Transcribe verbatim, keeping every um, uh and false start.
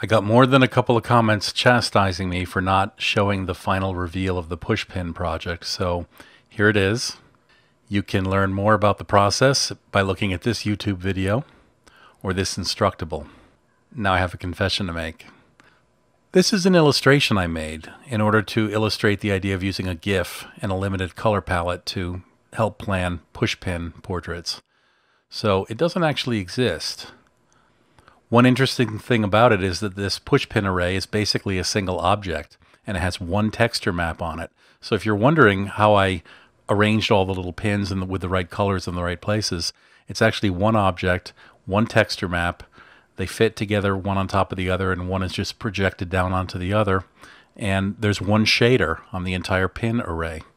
I got more than a couple of comments chastising me for not showing the final reveal of the Pushpin project, so here it is. You can learn more about the process by looking at this YouTube video or this Instructable. Now I have a confession to make. This is an illustration I made in order to illustrate the idea of using a GIF and a limited color palette to help plan Pushpin portraits. So it doesn't actually exist. One interesting thing about it is that this Pushpin array is basically a single object and it has one texture map on it. So if you're wondering how I arranged all the little pins in the, with the right colors in the right places, it's actually one object, one texture map. They fit together one on top of the other, and one is just projected down onto the other. And there's one shader on the entire pin array.